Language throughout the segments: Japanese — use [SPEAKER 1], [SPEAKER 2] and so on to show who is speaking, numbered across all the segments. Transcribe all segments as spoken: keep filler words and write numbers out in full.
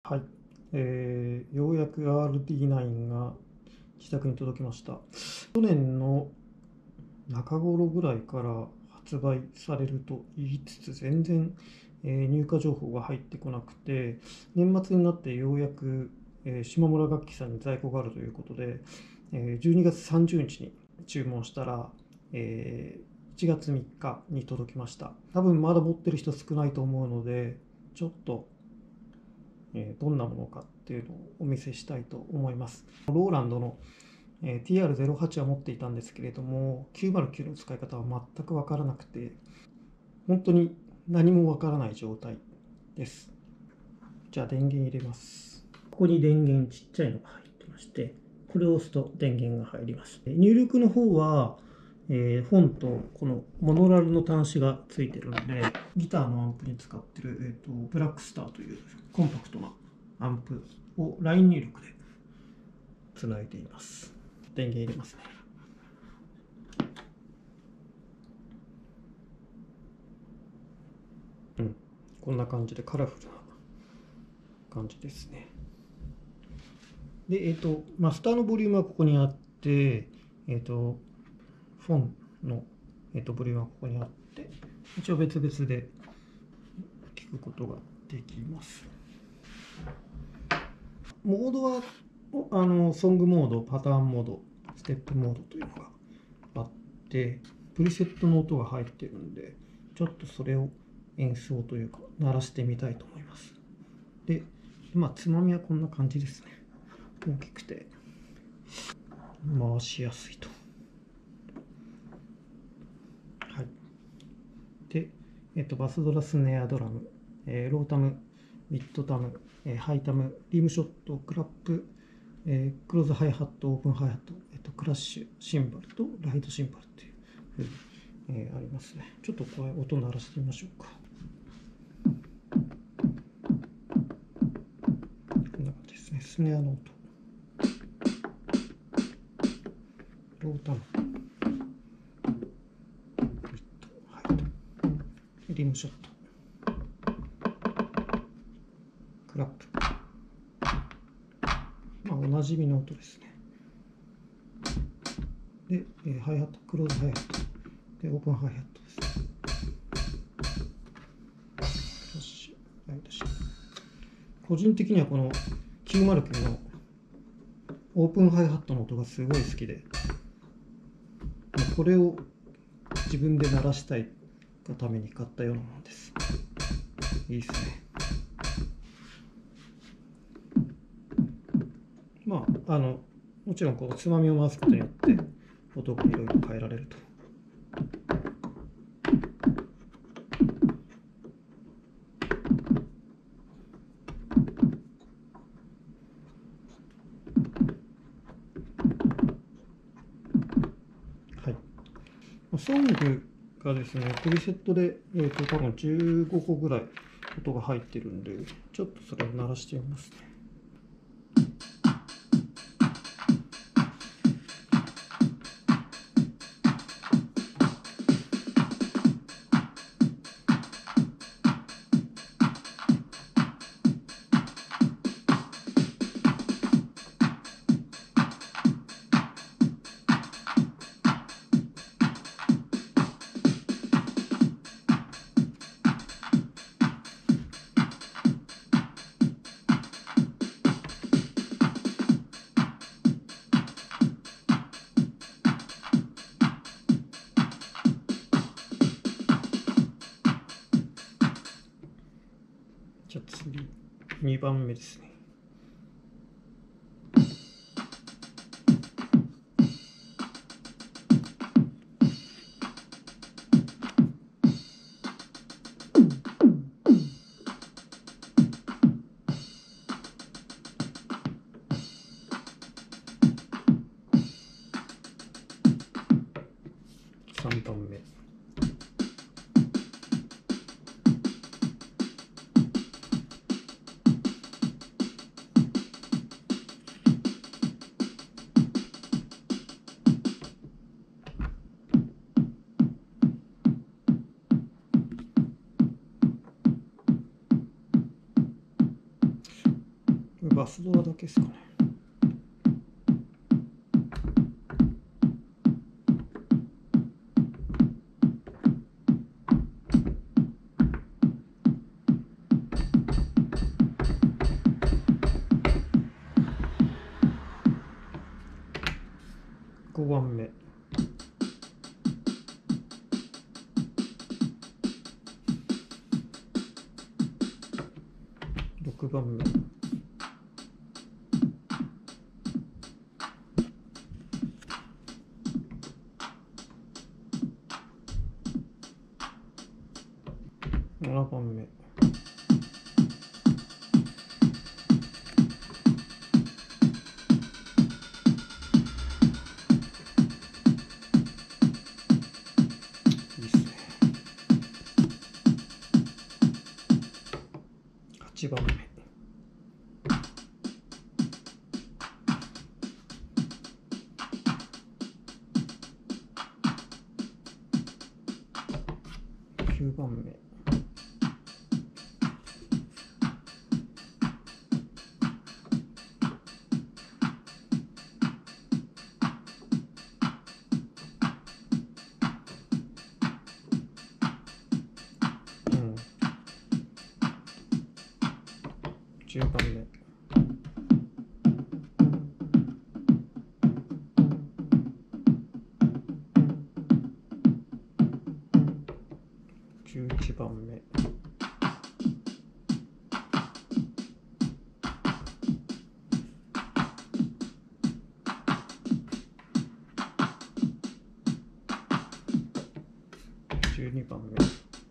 [SPEAKER 1] はい、えー、ようやく アールディーナイン が自宅に届きました。去年の中頃ぐらいから発売されると言いつつ、全然、えー入荷情報が入ってこなくて、年末になってようやく、えー島村楽器さんに在庫があるということで、えーじゅうにがつさんじゅうにちに注文したら、えーいちがつみっかに届きました。多分まだ持ってる人少ないと思うので、ちょっとえーどんなものかっていうのをお見せしたいと思います。ローランドの、えー ティーアールゼロはち は持っていたんですけれども、きゅうまるきゅうの使い方は全くわからなくて、本当に何もわからない状態です。じゃあ電源入れます。ここに電源ちっちゃいのが入ってまして、これを押すと電源が入ります。入力の方は、えー本とこのモノラルの端子がついてるので、ギターのアンプに使ってる、えーと、ブラックスターというコンパクトなアンプをライン入力でつないでいます。電源入れますね。うん、こんな感じでカラフルな感じですね。で、えっ、と、マスターのボリュームはここにあって、えっ、と、フォンの、えっとボリュームはここにあって、一応別々で聞くことができます。モードはあのソングモード、パターンモード、ステップモードというのがあって、プリセットの音が入っているので、ちょっとそれを演奏というか鳴らしてみたいと思います。で、まあ、つまみはこんな感じですね。大きくて回しやすいと。はい。で、えっと、バスドラ、スネアドラム、えーロータム、ミッドタム、えーハイタム、リームショット、クラップ、えークローズハイハット、オープンハイハット、えっと、クラッシュ、シンバルとライトシンバルっていうふうに、えーありますね。ちょっとこれ音鳴らしてみましょうか。こんな感じですね。スネアの音。ロータム、ミッド、ハイタム、リームショット、クラップ。まあ、おなじみの音ですね。で、えーハイハット、クローズハイハット、で、オープンハイハットです。クラッシュ、ライトシンバル。個人的にはこのきゅうまるきゅうのオープンハイハットの音がすごい好きで、これを自分で鳴らしたいがために買ったようなものです。いいですね。まあ、あの、もちろんこのつまみを回すことによって音がいろいろ変えられると。はい。ソングがですね、プリセットで、えーと、多分じゅうごこぐらい音が入ってるんで、ちょっとそれを鳴らしてみますね。じゃあ次、にばんめですね。さんばんめ。 れバスドラだけですかね。ごばんめ。ろくばんめ。ななばんめ。いいっすね。はちばんめ。きゅうばんめ。うん。じゅうばんめ。じゅういちばんめ。じゅうにばんめ。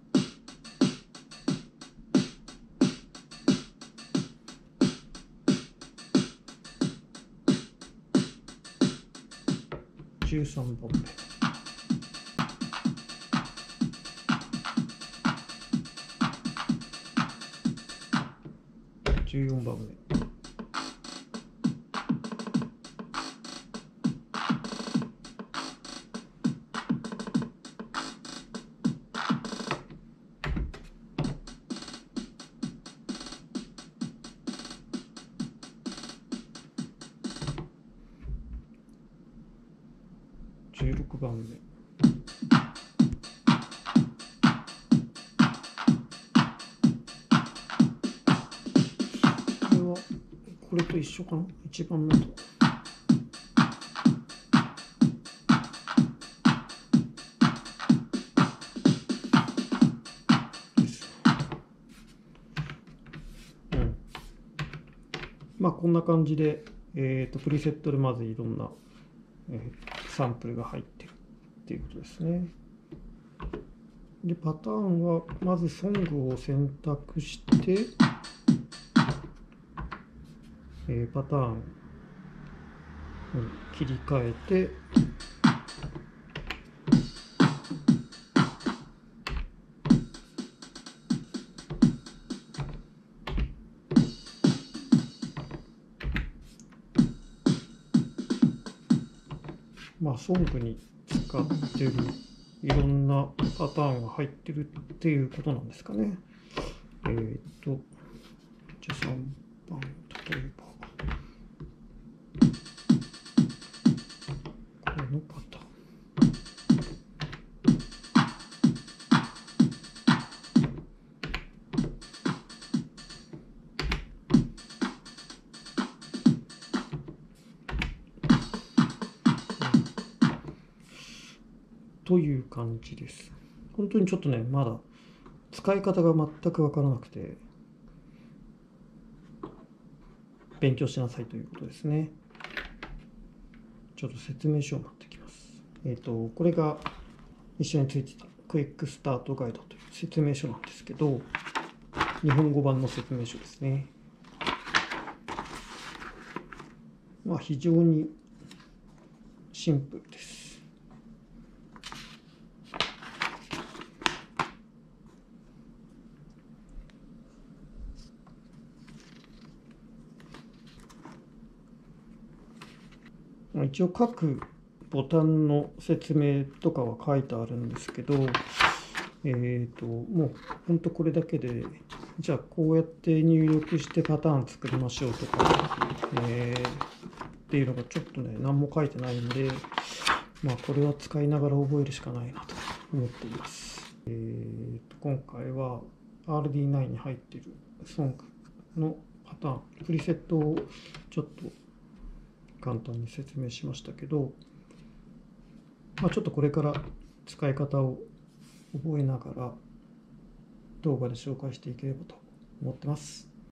[SPEAKER 1] じゅうさんばんめ。じゅうよんばんめ。じゅうろくばんめ。これはこれと一緒かな。いちばんめと。うん。まあこんな感じで、えっとプリセットでまずいろんな、えー、サンプルが入ってるっていうことですね。でパターンはまずソングを選択して、えー、パターンに切り替えて、まあソングに使ってるいろんなパターンが入ってるっていうことなんですかね。えー、っとじゃあさんばん、例えばこのパターン。という感じです。本当にちょっとね、まだ使い方が全く分からなくて、勉強しなさいということですね。ちょっと説明書を持ってきます。えっと、これが一緒についてたクイックスタートガイドという説明書なんですけど、日本語版の説明書ですね。まあ、非常にシンプルです。一応各ボタンの説明とかは書いてあるんですけど、えっと、もう本当これだけでじゃあこうやって入力してパターン作りましょうとか、えーっていうのがちょっとね、何も書いてないんで、まあこれは使いながら覚えるしかないなと思っています。えーと今回は アールディーナイン に入っているソングのパターン、プリセットをちょっと簡単に説明しましたけど、まあ、ちょっとこれから使い方を覚えながら動画で紹介していければと思ってます。